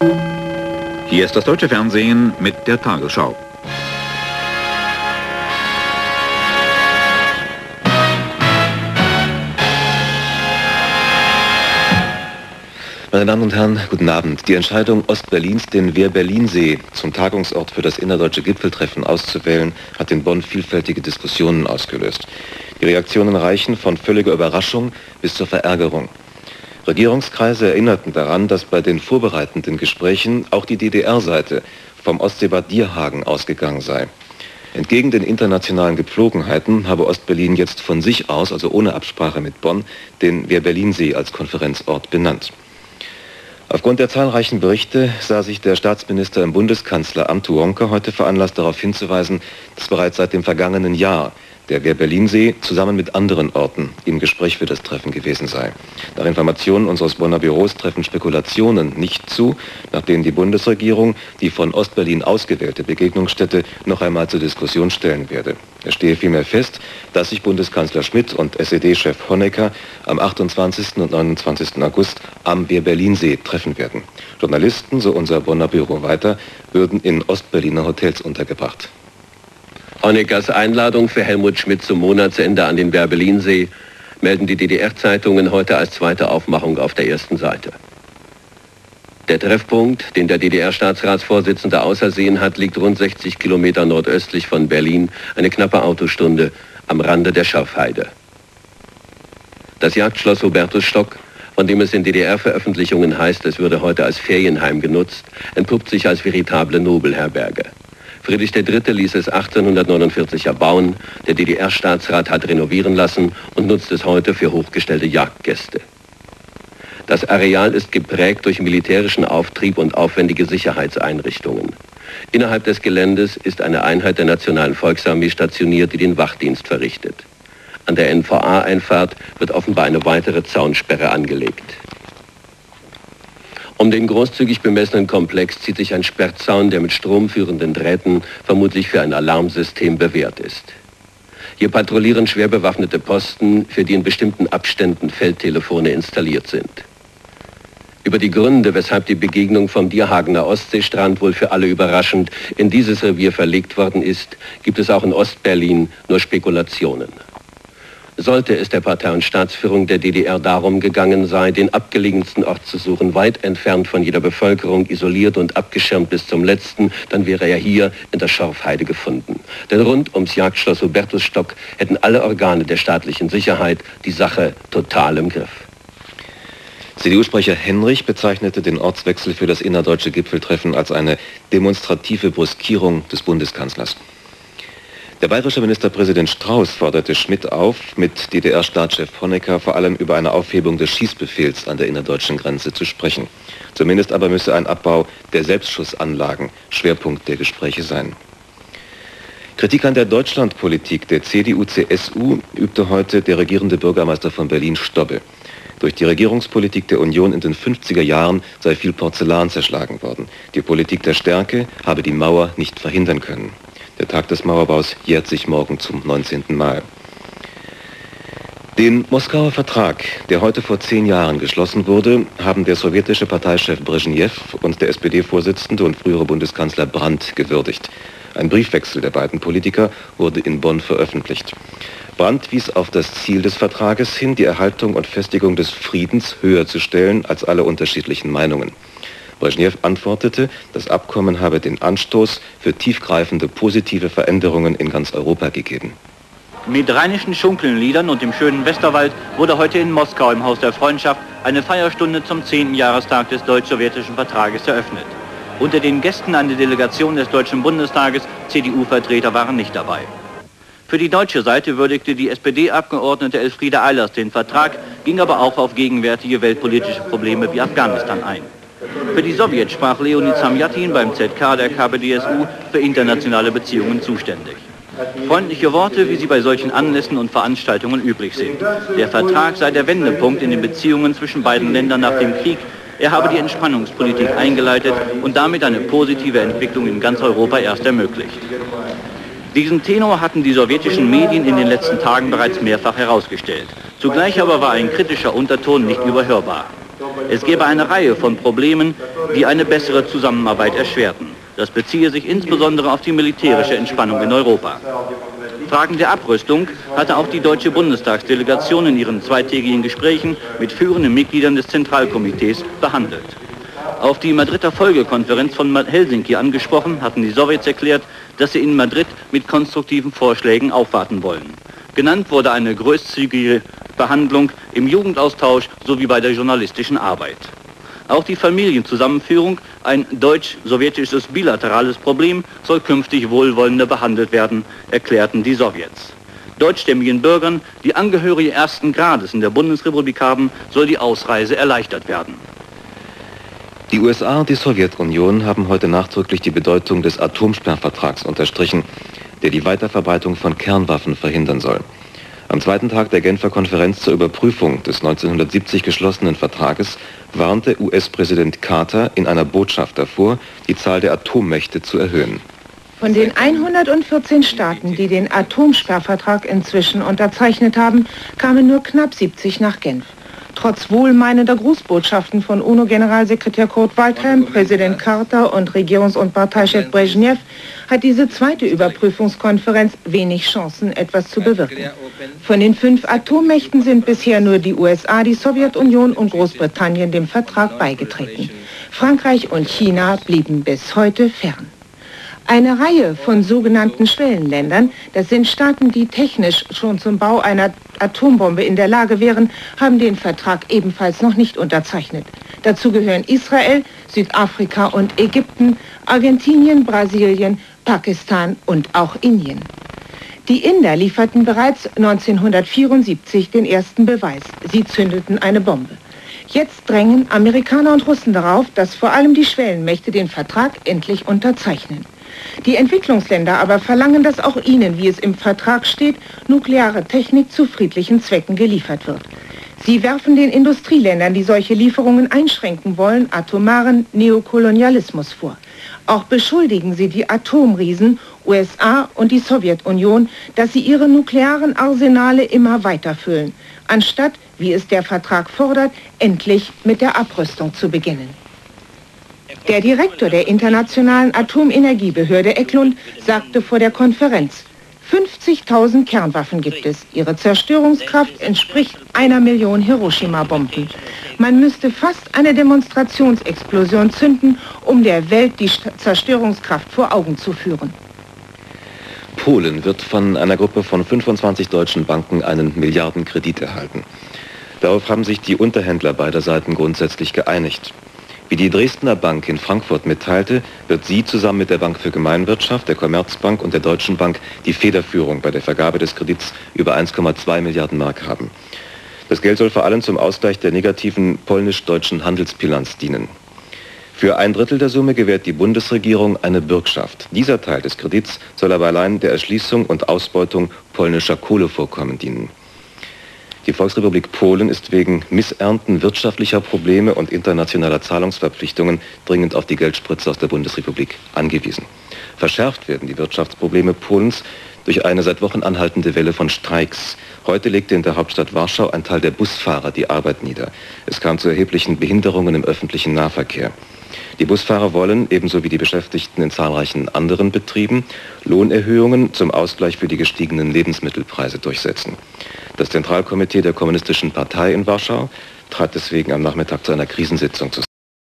Hier ist das deutsche Fernsehen mit der Tagesschau. Meine Damen und Herren, guten Abend. Die Entscheidung Ostberlins, den Wehr-Berlin-See zum Tagungsort für das innerdeutsche Gipfeltreffen auszuwählen, hat in Bonn vielfältige Diskussionen ausgelöst. Die Reaktionen reichen von völliger Überraschung bis zur Verärgerung. Regierungskreise erinnerten daran, dass bei den vorbereitenden Gesprächen auch die DDR-Seite vom Ostseebad Dierhagen ausgegangen sei. Entgegen den internationalen Gepflogenheiten habe Ostberlin jetzt von sich aus, also ohne Absprache mit Bonn, den Wehr-Berlin-See als Konferenzort benannt. Aufgrund der zahlreichen Berichte sah sich der Staatsminister im Bundeskanzleramt Tuonka heute veranlasst, darauf hinzuweisen, dass bereits seit dem vergangenen Jahr der Wehr-Berlin-See zusammen mit anderen Orten im Gespräch für das Treffen gewesen sei. Nach Informationen unseres Bonner Büros treffen Spekulationen nicht zu, nach denen die Bundesregierung die von Ostberlin ausgewählte Begegnungsstätte noch einmal zur Diskussion stellen werde. Es stehe vielmehr fest, dass sich Bundeskanzler Schmidt und SED-Chef Honecker am 28. und 29. August am Wehr-Berlin-See treffen werden. Journalisten, so unser Bonner Büro weiter, würden in Ostberliner Hotels untergebracht. Honeckers Einladung für Helmut Schmidt zum Monatsende an den Wehr-Berlin-See melden die DDR-Zeitungen heute als zweite Aufmachung auf der ersten Seite. Der Treffpunkt, den der DDR-Staatsratsvorsitzende ausersehen hat, liegt rund 60 Kilometer nordöstlich von Berlin, eine knappe Autostunde am Rande der Schorfheide. Das Jagdschloss Hubertusstock, von dem es in DDR-Veröffentlichungen heißt, es würde heute als Ferienheim genutzt, entpuppt sich als veritable Nobelherberge. Friedrich III. Ließ es 1849 erbauen, der DDR-Staatsrat hat renovieren lassen und nutzt es heute für hochgestellte Jagdgäste. Das Areal ist geprägt durch militärischen Auftrieb und aufwendige Sicherheitseinrichtungen. Innerhalb des Geländes ist eine Einheit der Nationalen Volksarmee stationiert, die den Wachdienst verrichtet. An der NVA-Einfahrt wird offenbar eine weitere Zaunsperre angelegt. Um den großzügig bemessenen Komplex zieht sich ein Sperrzaun, der mit stromführenden Drähten vermutlich für ein Alarmsystem bewährt ist. Hier patrouillieren schwer bewaffnete Posten, für die in bestimmten Abständen Feldtelefone installiert sind. Über die Gründe, weshalb die Begegnung vom Dierhagener Ostseestrand wohl für alle überraschend in dieses Revier verlegt worden ist, gibt es auch in Ostberlin nur Spekulationen. Sollte es der Partei und Staatsführung der DDR darum gegangen sein, den abgelegensten Ort zu suchen, weit entfernt von jeder Bevölkerung, isoliert und abgeschirmt bis zum letzten, dann wäre er hier in der Schorfheide gefunden. Denn rund ums Jagdschloss Hubertusstock hätten alle Organe der staatlichen Sicherheit die Sache total im Griff. CDU-Sprecher Henrich bezeichnete den Ortswechsel für das innerdeutsche Gipfeltreffen als eine demonstrative Bruskierung des Bundeskanzlers. Der bayerische Ministerpräsident Strauß forderte Schmidt auf, mit DDR-Staatschef Honecker vor allem über eine Aufhebung des Schießbefehls an der innerdeutschen Grenze zu sprechen. Zumindest aber müsse ein Abbau der Selbstschussanlagen Schwerpunkt der Gespräche sein. Kritik an der Deutschlandpolitik der CDU-CSU übte heute der regierende Bürgermeister von Berlin Stobbe. Durch die Regierungspolitik der Union in den 50er Jahren sei viel Porzellan zerschlagen worden. Die Politik der Stärke habe die Mauer nicht verhindern können. Der Tag des Mauerbaus jährt sich morgen zum 19. Mal. Den Moskauer Vertrag, der heute vor 10 Jahren geschlossen wurde, haben der sowjetische Parteichef Brezhnev und der SPD-Vorsitzende und frühere Bundeskanzler Brandt gewürdigt. Ein Briefwechsel der beiden Politiker wurde in Bonn veröffentlicht. Brandt wies auf das Ziel des Vertrages hin, die Erhaltung und Festigung des Friedens höher zu stellen als alle unterschiedlichen Meinungen. Brezhnev antwortete, das Abkommen habe den Anstoß für tiefgreifende positive Veränderungen in ganz Europa gegeben. Mit rheinischen Schunkelnliedern und dem schönen Westerwald wurde heute in Moskau im Haus der Freundschaft eine Feierstunde zum 10. Jahrestag des deutsch-sowjetischen Vertrages eröffnet. Unter den Gästen eine Delegation des Deutschen Bundestages, CDU-Vertreter waren nicht dabei. Für die deutsche Seite würdigte die SPD-Abgeordnete Elfriede Eilers den Vertrag, ging aber auch auf gegenwärtige weltpolitische Probleme wie Afghanistan ein. Für die Sowjets sprach Leonid Samjatin beim ZK der KPDSU für internationale Beziehungen zuständig. Freundliche Worte, wie sie bei solchen Anlässen und Veranstaltungen üblich sind. Der Vertrag sei der Wendepunkt in den Beziehungen zwischen beiden Ländern nach dem Krieg. Er habe die Entspannungspolitik eingeleitet und damit eine positive Entwicklung in ganz Europa erst ermöglicht. Diesen Tenor hatten die sowjetischen Medien in den letzten Tagen bereits mehrfach herausgestellt. Zugleich aber war ein kritischer Unterton nicht überhörbar. Es gäbe eine Reihe von Problemen, die eine bessere Zusammenarbeit erschwerten. Das beziehe sich insbesondere auf die militärische Entspannung in Europa. Fragen der Abrüstung hatte auch die deutsche Bundestagsdelegation in ihren zweitägigen Gesprächen mit führenden Mitgliedern des Zentralkomitees behandelt. Auf die Madrider Folgekonferenz von Helsinki angesprochen, hatten die Sowjets erklärt, dass sie in Madrid mit konstruktiven Vorschlägen aufwarten wollen. Genannt wurde eine großzügige Behandlung im Jugendaustausch sowie bei der journalistischen Arbeit. Auch die Familienzusammenführung, ein deutsch-sowjetisches bilaterales Problem, soll künftig wohlwollender behandelt werden, erklärten die Sowjets. Deutschstämmigen Bürgern, die Angehörige ersten Grades in der Bundesrepublik haben, soll die Ausreise erleichtert werden. Die USA und die Sowjetunion haben heute nachdrücklich die Bedeutung des Atomsperrvertrags unterstrichen, der die Weiterverbreitung von Kernwaffen verhindern soll. Am zweiten Tag der Genfer Konferenz zur Überprüfung des 1970 geschlossenen Vertrages warnte US-Präsident Carter in einer Botschaft davor, die Zahl der Atommächte zu erhöhen. Von den 114 Staaten, die den Atomsperrvertrag inzwischen unterzeichnet haben, kamen nur knapp 70 nach Genf. Trotz wohlmeinender Grußbotschaften von UNO-Generalsekretär Kurt Waldheim, Präsident Carter und Regierungs- und Parteichef Brezhnev hat diese zweite Überprüfungskonferenz wenig Chancen, etwas zu bewirken. Von den 5 Atommächten sind bisher nur die USA, die Sowjetunion und Großbritannien dem Vertrag beigetreten. Frankreich und China blieben bis heute fern. Eine Reihe von sogenannten Schwellenländern, das sind Staaten, die technisch schon zum Bau einer Atombombe in der Lage wären, haben den Vertrag ebenfalls noch nicht unterzeichnet. Dazu gehören Israel, Südafrika und Ägypten, Argentinien, Brasilien, Pakistan und auch Indien. Die Inder lieferten bereits 1974 den ersten Beweis. Sie zündeten eine Bombe. Jetzt drängen Amerikaner und Russen darauf, dass vor allem die Schwellenmächte den Vertrag endlich unterzeichnen. Die Entwicklungsländer aber verlangen, dass auch ihnen, wie es im Vertrag steht, nukleare Technik zu friedlichen Zwecken geliefert wird. Sie werfen den Industrieländern, die solche Lieferungen einschränken wollen, atomaren Neokolonialismus vor. Auch beschuldigen sie die Atomriesen USA und die Sowjetunion, dass sie ihre nuklearen Arsenale immer weiter füllen, anstatt, wie es der Vertrag fordert, endlich mit der Abrüstung zu beginnen. Der Direktor der Internationalen Atomenergiebehörde Eklund sagte vor der Konferenz, 50.000 Kernwaffen gibt es. Ihre Zerstörungskraft entspricht 1 Million Hiroshima-Bomben. Man müsste fast eine Demonstrationsexplosion zünden, um der Welt die Zerstörungskraft vor Augen zu führen. Polen wird von einer Gruppe von 25 deutschen Banken einen Milliardenkredit erhalten. Darauf haben sich die Unterhändler beider Seiten grundsätzlich geeinigt. Wie die Dresdner Bank in Frankfurt mitteilte, wird sie zusammen mit der Bank für Gemeinwirtschaft, der Commerzbank und der Deutschen Bank die Federführung bei der Vergabe des Kredits über 1,2 Milliarden Mark haben. Das Geld soll vor allem zum Ausgleich der negativen polnisch-deutschen Handelsbilanz dienen. Für 1/3 der Summe gewährt die Bundesregierung eine Bürgschaft. Dieser Teil des Kredits soll aber allein der Erschließung und Ausbeutung polnischer Kohlevorkommen dienen. Die Volksrepublik Polen ist wegen Missernten wirtschaftlicher Probleme und internationaler Zahlungsverpflichtungen dringend auf die Geldspritze aus der Bundesrepublik angewiesen. Verschärft werden die Wirtschaftsprobleme Polens durch eine seit Wochen anhaltende Welle von Streiks. Heute legte in der Hauptstadt Warschau ein Teil der Busfahrer die Arbeit nieder. Es kam zu erheblichen Behinderungen im öffentlichen Nahverkehr. Die Busfahrer wollen, ebenso wie die Beschäftigten in zahlreichen anderen Betrieben, Lohnerhöhungen zum Ausgleich für die gestiegenen Lebensmittelpreise durchsetzen. Das Zentralkomitee der Kommunistischen Partei in Warschau trat deswegen am Nachmittag zu einer Krisensitzung zusammen.